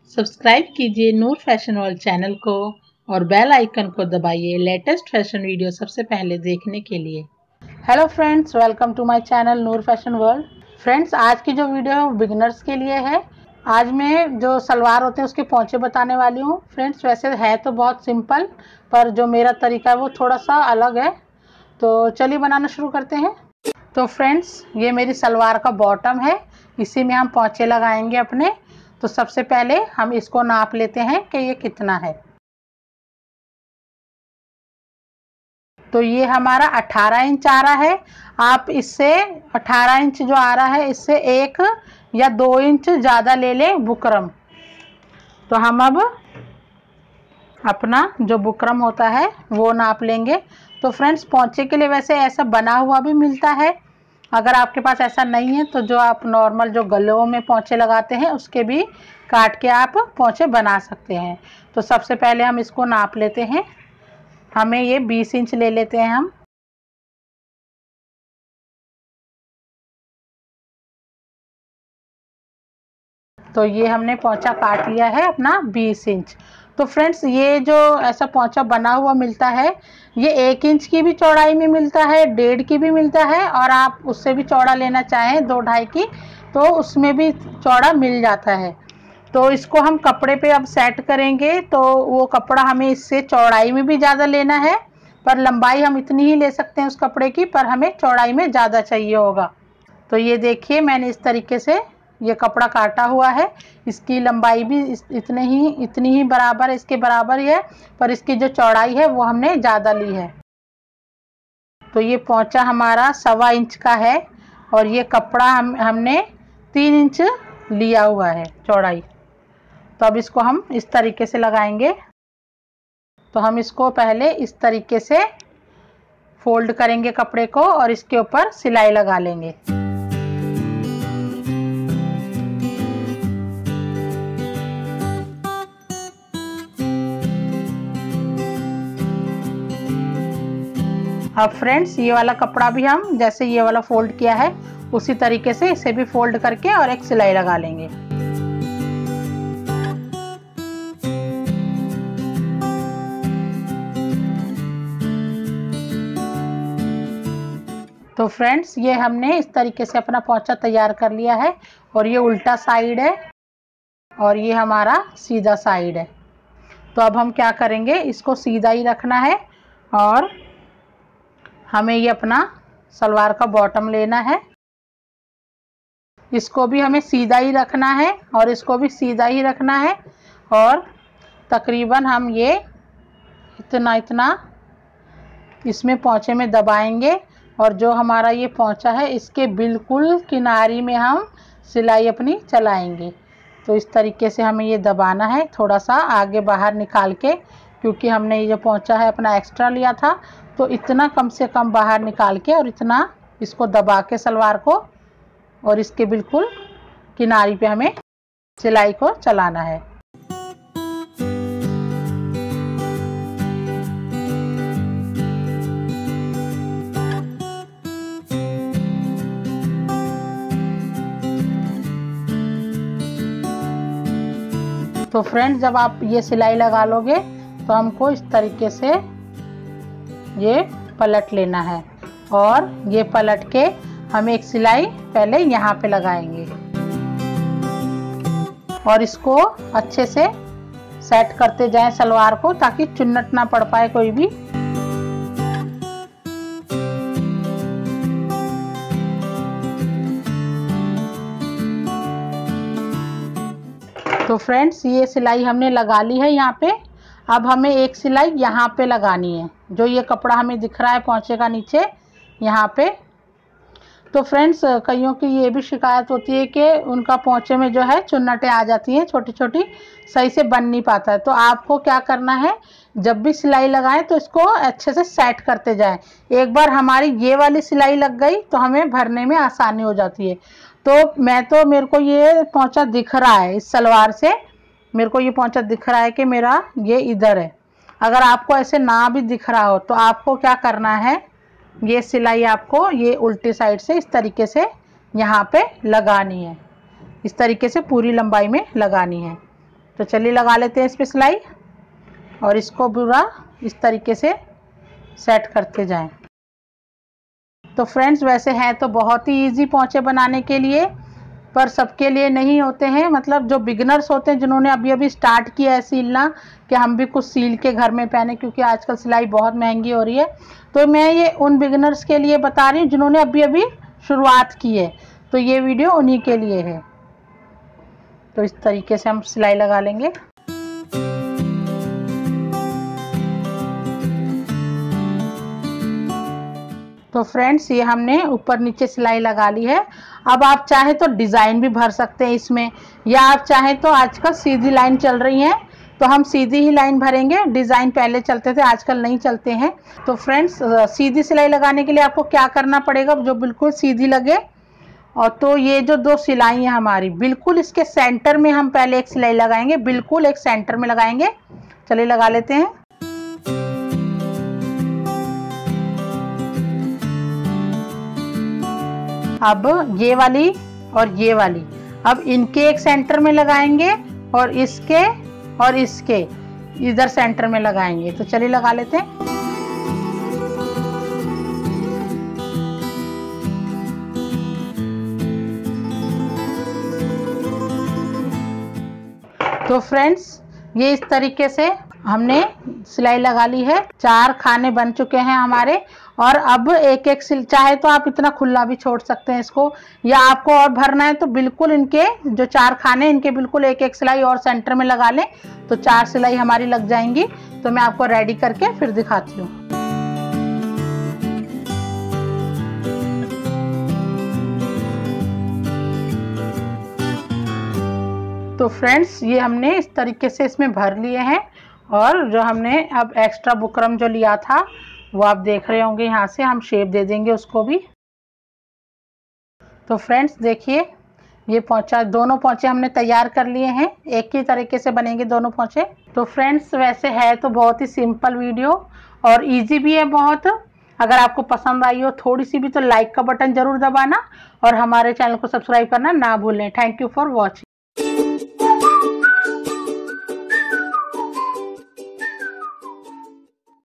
Subscribe कीजिए नूर fashion world channel को और बेल आइकन को दबाइए लेटेस्ट फैशन वीडियो सबसे पहले देखने के लिए। Hello friends, welcome to my channel Noor fashion world. Friends, आज की जो वीडियो है वो बिगिनर्स के लिए है। आज मैं जो सलवार होते हैं उसके पोंचे बताने वाली हूँ। फ्रेंड्स, वैसे है तो बहुत सिंपल, पर जो मेरा तरीका है वो थोड़ा सा अलग है। तो चलिए बनाना शुरू करते हैं। तो फ्रेंड्स, ये मेरी सलवार का बॉटम है, इसी में हम पोंचे लगाएंगे अपने। तो सबसे पहले हम इसको नाप लेते हैं कि ये कितना है। तो ये हमारा 18 इंच आ रहा है। आप इससे 18 इंच जो आ रहा है इससे 1 या 2 इंच ज़्यादा ले लें बुकरम। तो हम अब अपना जो बुकरम होता है वो नाप लेंगे। तो फ्रेंड्स, पोंचे के लिए वैसे ऐसा बना हुआ भी मिलता है। अगर आपके पास ऐसा नहीं है तो जो आप नॉर्मल जो गलों में पोंचे लगाते हैं उसके भी काट के आप पोंचे बना सकते हैं। तो सबसे पहले हम इसको नाप लेते हैं। हमें ये 20 इंच ले लेते हैं हम। तो ये हमने पोंचा काट लिया है अपना 20 इंच। तो फ्रेंड्स, ये जो ऐसा पोंचा बना हुआ मिलता है ये 1 इंच की भी चौड़ाई में मिलता है, 1.5 की भी मिलता है, और आप उससे भी चौड़ा लेना चाहें 2-2.5 की तो उसमें भी चौड़ा मिल जाता है। तो इसको हम कपड़े पे अब सेट करेंगे। तो वो कपड़ा हमें इससे चौड़ाई में भी ज़्यादा लेना है, पर लंबाई हम इतनी ही ले सकते हैं उस कपड़े की, पर हमें चौड़ाई में ज़्यादा चाहिए होगा। तो ये देखिए, मैंने इस तरीके से ये कपड़ा काटा हुआ है। इसकी लंबाई भी इतनी ही बराबर, इसके बराबर ही है, पर इसकी जो चौड़ाई है वो हमने ज़्यादा ली है। तो ये पोंचा हमारा 1.25 इंच का है और ये कपड़ा हमने 3 इंच लिया हुआ है चौड़ाई। तो अब इसको हम इस तरीके से लगाएंगे। तो हम इसको पहले इस तरीके से फोल्ड करेंगे कपड़े को और इसके ऊपर सिलाई लगा लेंगे। अब फ्रेंड्स, ये वाला कपड़ा भी हम जैसे ये वाला फोल्ड किया है उसी तरीके से इसे भी फोल्ड करके और एक सिलाई लगा लेंगे। तो फ्रेंड्स, ये हमने इस तरीके से अपना पोंचा तैयार कर लिया है और ये उल्टा साइड है और ये हमारा सीधा साइड है। तो अब हम क्या करेंगे, इसको सीधा ही रखना है और हमें ये अपना सलवार का बॉटम लेना है। इसको भी हमें सीधा ही रखना है और इसको भी सीधा ही रखना है, और तकरीबन हम ये इतना इसमें पोंचे में दबाएंगे और जो हमारा ये पोंचा है इसके बिल्कुल किनारी में हम सिलाई अपनी चलाएंगे। तो इस तरीके से हमें ये दबाना है, थोड़ा सा आगे बाहर निकाल के, क्योंकि हमने ये जो पोंचा है अपना एक्स्ट्रा लिया था। तो इतना कम से कम बाहर निकाल के और इतना इसको दबा के सलवार को और इसके बिल्कुल किनारी पे हमें सिलाई को चलाना है। तो फ्रेंड्स, जब आप ये सिलाई लगा लोगे तो हमको इस तरीके से ये पलट लेना है और ये पलट के हम एक सिलाई पहले यहाँ पे लगाएंगे और इसको अच्छे से सेट करते जाएं सलवार को, ताकि चुन्नट ना पड़ पाए कोई भी। तो फ्रेंड्स, ये सिलाई हमने लगा ली है यहाँ पे। अब हमें एक सिलाई यहाँ पे लगानी है, जो ये कपड़ा हमें दिख रहा है पोंचे का नीचे यहाँ पे। तो फ्रेंड्स, कईयों की ये भी शिकायत होती है कि उनका पोंचे में जो है चुन्नटें आ जाती हैं छोटी छोटी, सही से बन नहीं पाता है। तो आपको क्या करना है, जब भी सिलाई लगाएं तो इसको अच्छे से सेट करते जाएं। एक बार हमारी ये वाली सिलाई लग गई तो हमें भरने में आसानी हो जाती है। तो मेरे को ये पोंचा दिख रहा है, इस सलवार से मेरे को ये पोंचा दिख रहा है कि मेरा ये इधर है। अगर आपको ऐसे ना भी दिख रहा हो तो आपको क्या करना है, ये सिलाई आपको ये उल्टी साइड से इस तरीके से यहाँ पे लगानी है, इस तरीके से पूरी लंबाई में लगानी है। तो चलिए लगा लेते हैं इस पे सिलाई और इसको पूरा इस तरीके से सेट करते जाएं। तो फ्रेंड्स वैसे हैं तो बहुत ही इजी पोंचे बनाने के लिए, पर सबके लिए नहीं होते हैं। मतलब जो बिगिनर्स होते हैं, जिन्होंने अभी अभी स्टार्ट किया है सिलना कि हम भी कुछ सील के घर में पहने, क्योंकि आजकल सिलाई बहुत महंगी हो रही है। तो मैं ये उन बिगिनर्स के लिए बता रही हूँ जिन्होंने अभी अभी शुरुआत की है, तो ये वीडियो उन्हीं के लिए है। तो इस तरीके से हम सिलाई लगा लेंगे। तो फ्रेंड्स ये हमने ऊपर नीचे सिलाई लगा ली है। अब आप चाहे तो डिज़ाइन भी भर सकते हैं इसमें, या आप चाहे तो आजकल सीधी लाइन चल रही है तो हम सीधी ही लाइन भरेंगे। डिज़ाइन पहले चलते थे, आजकल नहीं चलते हैं। तो फ्रेंड्स सीधी सिलाई लगाने के लिए आपको क्या करना पड़ेगा, जो बिल्कुल सीधी लगे। और तो ये जो दो सिलाई है हमारी, बिल्कुल इसके सेंटर में हम पहले एक सिलाई लगाएंगे, बिल्कुल एक सेंटर में लगाएंगे। चलिए लगा लेते हैं। अब ये वाली और ये वाली, अब इनके एक सेंटर में लगाएंगे और इसके इधर सेंटर में लगाएंगे। तो चलिए लगा लेते हैं। तो फ्रेंड्स ये इस तरीके से हमने सिलाई लगा ली है। 4 खाने बन चुके हैं हमारे। और अब एक एक चाहे तो आप इतना खुला भी छोड़ सकते हैं इसको, या आपको और भरना है तो बिल्कुल इनके जो 4 खाने, इनके बिल्कुल एक एक सिलाई और सेंटर में लगा लें, तो 4 सिलाई हमारी लग जाएंगी। तो मैं आपको रेडी करके फिर दिखाती हूँ। तो फ्रेंड्स ये हमने इस तरीके से इसमें भर लिए हैं। और जो हमने अब एक्स्ट्रा बुकरम जो लिया था वो आप देख रहे होंगे, यहाँ से हम शेप दे देंगे उसको भी। तो फ्रेंड्स देखिए ये पोंचा, दोनों पोंचे हमने तैयार कर लिए हैं। एक ही तरीके से बनेंगे दोनों पोंचे। तो फ्रेंड्स वैसे है तो बहुत ही सिंपल वीडियो और इजी भी है बहुत। अगर आपको पसंद आई हो थोड़ी सी भी तो लाइक का बटन जरूर दबाना और हमारे चैनल को सब्सक्राइब करना ना भूलें। Thank you for watching.